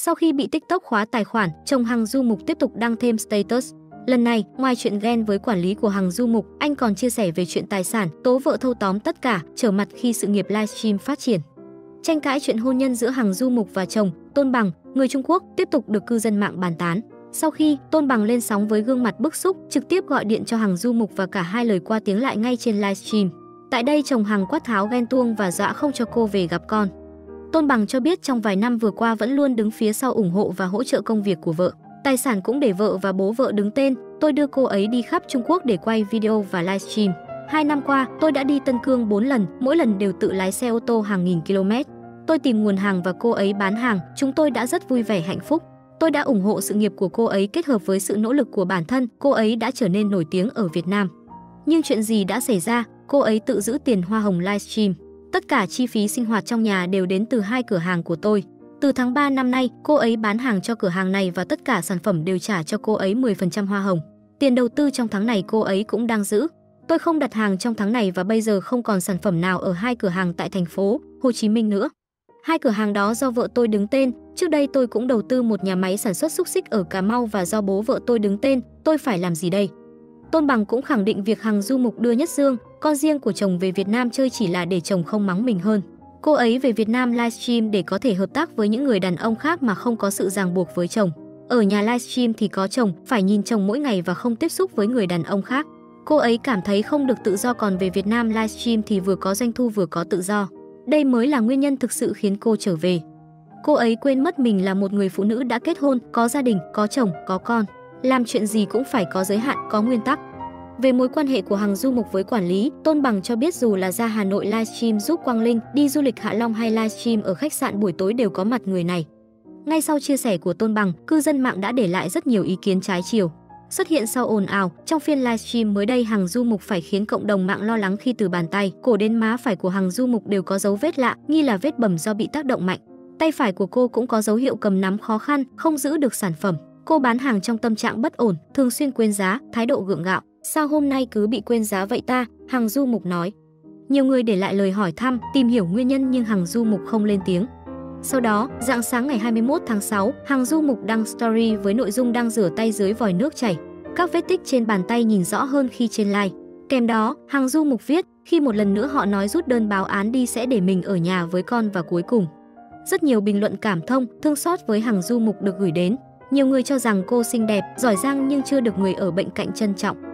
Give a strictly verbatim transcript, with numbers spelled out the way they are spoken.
Sau khi bị TikTok khóa tài khoản, chồng Hằng Du Mục tiếp tục đăng thêm status. Lần này, ngoài chuyện ghen với quản lý của Hằng Du Mục, anh còn chia sẻ về chuyện tài sản, tố vợ thâu tóm tất cả, trở mặt khi sự nghiệp livestream phát triển. Tranh cãi chuyện hôn nhân giữa Hằng Du Mục và chồng, Tôn Bằng, người Trung Quốc, tiếp tục được cư dân mạng bàn tán. Sau khi Tôn Bằng lên sóng với gương mặt bức xúc, trực tiếp gọi điện cho Hằng Du Mục và cả hai lời qua tiếng lại ngay trên livestream. Tại đây, chồng Hằng quát tháo ghen tuông và dọa không cho cô về gặp con. Tôn Bằng cho biết trong vài năm vừa qua vẫn luôn đứng phía sau ủng hộ và hỗ trợ công việc của vợ. Tài sản cũng để vợ và bố vợ đứng tên, tôi đưa cô ấy đi khắp Trung Quốc để quay video và livestream. Hai năm qua, tôi đã đi Tân Cương bốn lần, mỗi lần đều tự lái xe ô tô hàng nghìn km. Tôi tìm nguồn hàng và cô ấy bán hàng, chúng tôi đã rất vui vẻ hạnh phúc. Tôi đã ủng hộ sự nghiệp của cô ấy kết hợp với sự nỗ lực của bản thân, cô ấy đã trở nên nổi tiếng ở Việt Nam. Nhưng chuyện gì đã xảy ra, cô ấy tự giữ tiền hoa hồng livestream. Tất cả chi phí sinh hoạt trong nhà đều đến từ hai cửa hàng của tôi. Từ tháng ba năm nay, cô ấy bán hàng cho cửa hàng này và tất cả sản phẩm đều trả cho cô ấy mười phần trăm hoa hồng. Tiền đầu tư trong tháng này cô ấy cũng đang giữ. Tôi không đặt hàng trong tháng này và bây giờ không còn sản phẩm nào ở hai cửa hàng tại thành phố Hồ Chí Minh nữa. Hai cửa hàng đó do vợ tôi đứng tên, trước đây tôi cũng đầu tư một nhà máy sản xuất xúc xích ở Cà Mau và do bố vợ tôi đứng tên, tôi phải làm gì đây? Tôn Bằng cũng khẳng định việc Hằng Du Mục đưa Nhất Dương, con riêng của chồng về Việt Nam chơi chỉ là để chồng không mắng mình hơn. Cô ấy về Việt Nam livestream để có thể hợp tác với những người đàn ông khác mà không có sự ràng buộc với chồng. Ở nhà livestream thì có chồng, phải nhìn chồng mỗi ngày và không tiếp xúc với người đàn ông khác. Cô ấy cảm thấy không được tự do, còn về Việt Nam livestream thì vừa có doanh thu vừa có tự do. Đây mới là nguyên nhân thực sự khiến cô trở về. Cô ấy quên mất mình là một người phụ nữ đã kết hôn, có gia đình, có chồng, có con. Làm chuyện gì cũng phải có giới hạn, có nguyên tắc. Về mối quan hệ của Hằng Du Mục với quản lý, Tôn Bằng cho biết dù là ra Hà Nội livestream giúp Quang Linh, đi du lịch Hạ Long hay livestream ở khách sạn buổi tối đều có mặt người này. Ngay sau chia sẻ của Tôn Bằng, cư dân mạng đã để lại rất nhiều ý kiến trái chiều. Xuất hiện sau ồn ào, trong phiên livestream mới đây, Hằng Du Mục phải khiến cộng đồng mạng lo lắng khi từ bàn tay, cổ đến má phải của Hằng Du Mục đều có dấu vết lạ, nghi là vết bầm do bị tác động mạnh. Tay phải của cô cũng có dấu hiệu cầm nắm khó khăn, không giữ được sản phẩm. Cô bán hàng trong tâm trạng bất ổn, thường xuyên quên giá, thái độ gượng gạo. Sao hôm nay cứ bị quên giá vậy ta? Hằng Du Mục nói. Nhiều người để lại lời hỏi thăm, tìm hiểu nguyên nhân nhưng Hằng Du Mục không lên tiếng. Sau đó, rạng sáng ngày hai mươi mốt tháng sáu, Hằng Du Mục đăng story với nội dung đang rửa tay dưới vòi nước chảy. Các vết tích trên bàn tay nhìn rõ hơn khi trên live. Kèm đó, Hằng Du Mục viết, khi một lần nữa họ nói rút đơn báo án đi sẽ để mình ở nhà với con và cuối cùng. Rất nhiều bình luận cảm thông, thương xót với Hằng Du Mục được gửi đến. Nhiều người cho rằng cô xinh đẹp, giỏi giang nhưng chưa được người ở bên cạnh trân trọng.